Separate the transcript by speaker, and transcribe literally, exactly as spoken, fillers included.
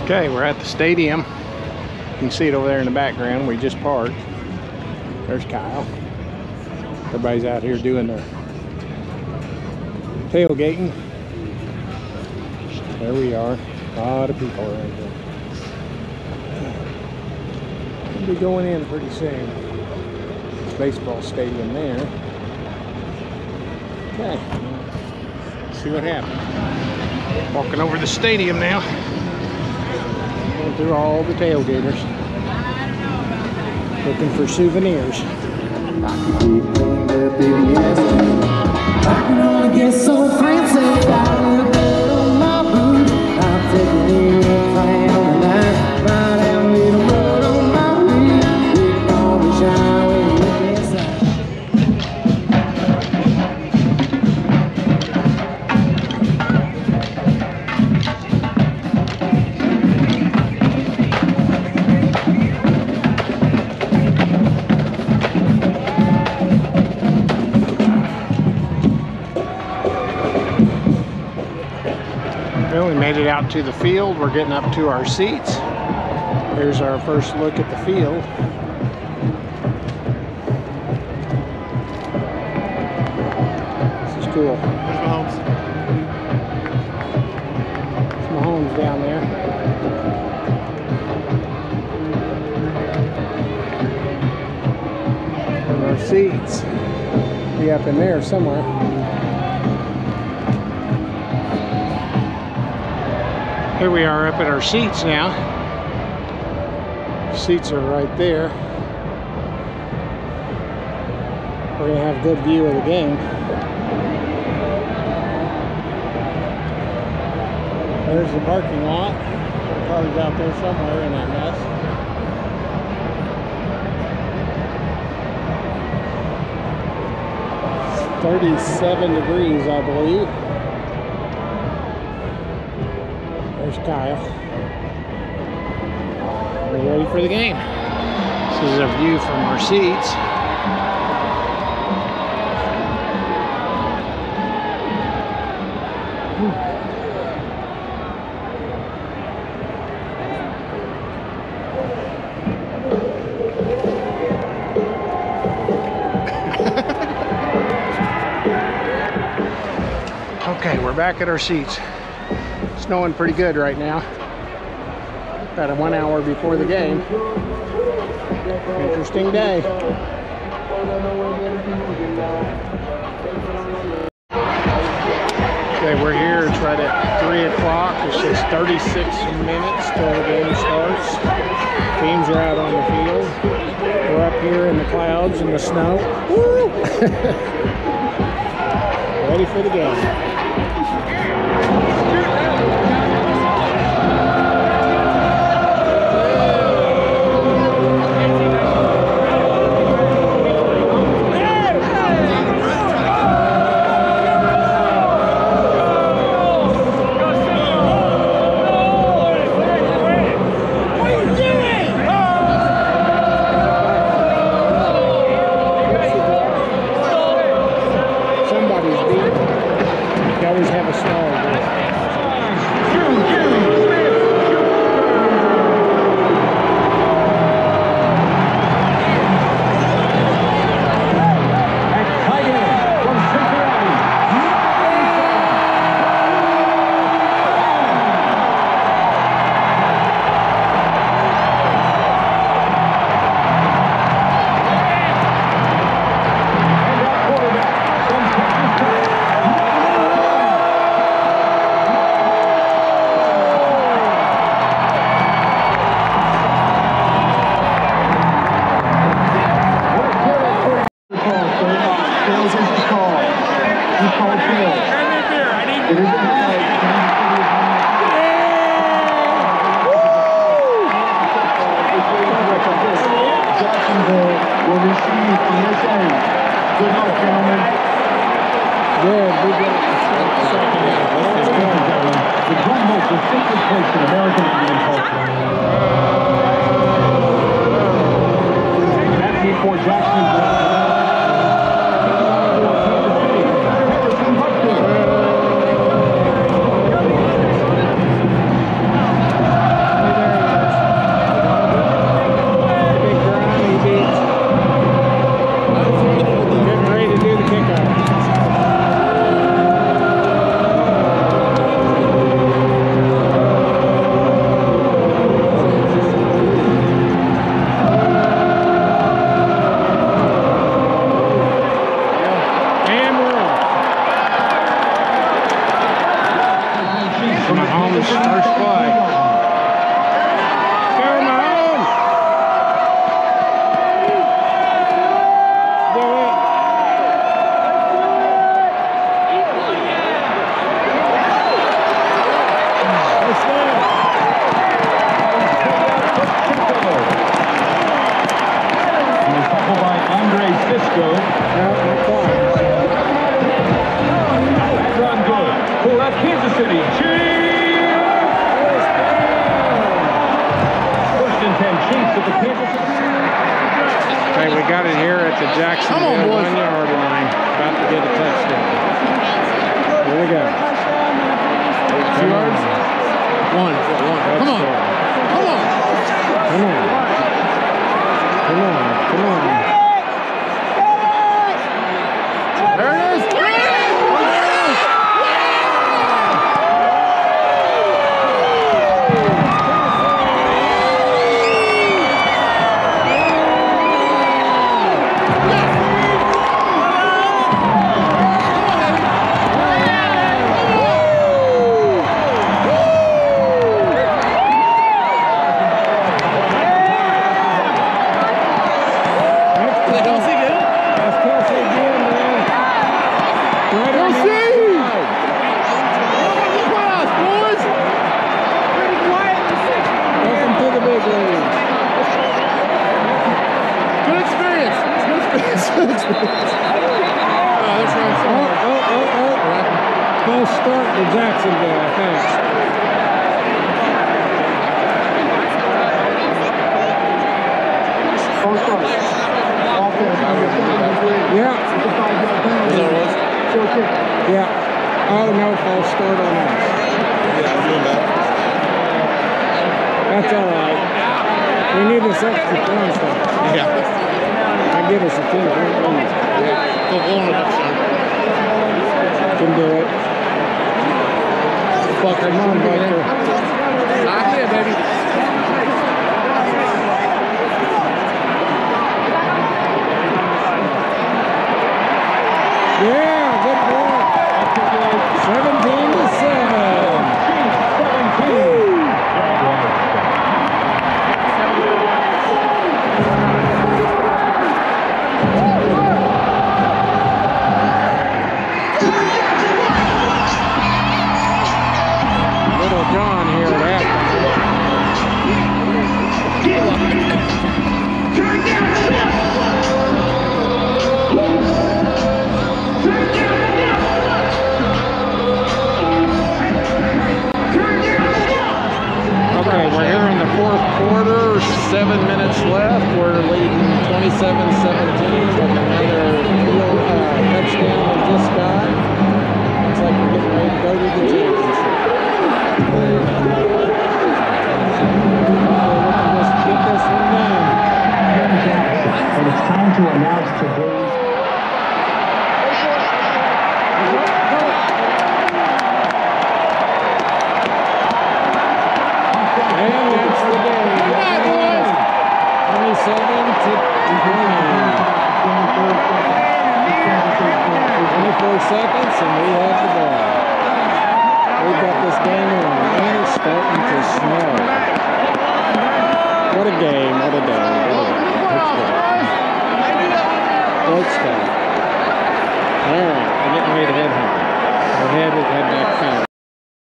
Speaker 1: Okay, we're at the stadium. You can see it over there in the background. We just parked. There's Kyle. Everybody's out here doing their tailgating. There we are. A lot of people around here. We'll be going in pretty soon. Baseball stadium there. Okay. Let's see what happens. Walking over the stadium now. Going through all the tailgaters. Looking for souvenirs. I can only get so fancy. Well, we made it out to the field. We're getting up to our seats. Here's our first look at the field. This is cool. There's Mahomes. There's Mahomes down there. And our seats be up in there somewhere. Here we are up at our seats now. Seats are right there. We're gonna have a good view of the game. There's the parking lot. The car's out there somewhere in that mess. It's thirty-seven degrees, I believe. There's Kyle. We're ready for the game. This is a view from our seats. Okay, we're back at our seats. Snowing pretty good right now. About a one hour before the game. Interesting day. Okay, we're here. It's right at three o'clock. It's just thirty-six minutes till the game starts. Teams are out on the field. We're up here in the clouds and the snow. Woo! Ready for the game. got it here at the Jacksonville one-yard line. About to get a touchdown. Here we go.
Speaker 2: Two yards? One. One. Come on. Come on.
Speaker 1: Come on. Come on. Come on.
Speaker 2: There it is.
Speaker 1: Full start to Jacksonville, I think. Full start. Yeah. Yeah. Oh no, false start on us. That's all right. We need this extra point.
Speaker 2: Yeah.
Speaker 1: I give us a ten point lead. Can do it. Fuck, come on, Baker.
Speaker 2: Not here, baby.
Speaker 1: Yeah, good ball. seventeen to seven. Little John here at Okay, we're here in the fourth quarter, seven minutes left. We're leading twenty-seven seventeen with another field, uh, touchdown we just got. Looks like we're getting ready to go to the championship. Let's get this one done.
Speaker 3: And it's time to announce today's
Speaker 1: And that's the game. twenty-seven to twenty. twenty-four seconds and we have the ball. We've got this game on and it's starting to snow. What a game, what a day, what a day. Great stuff. All right, we're getting ready to head home. We're headed, head back home.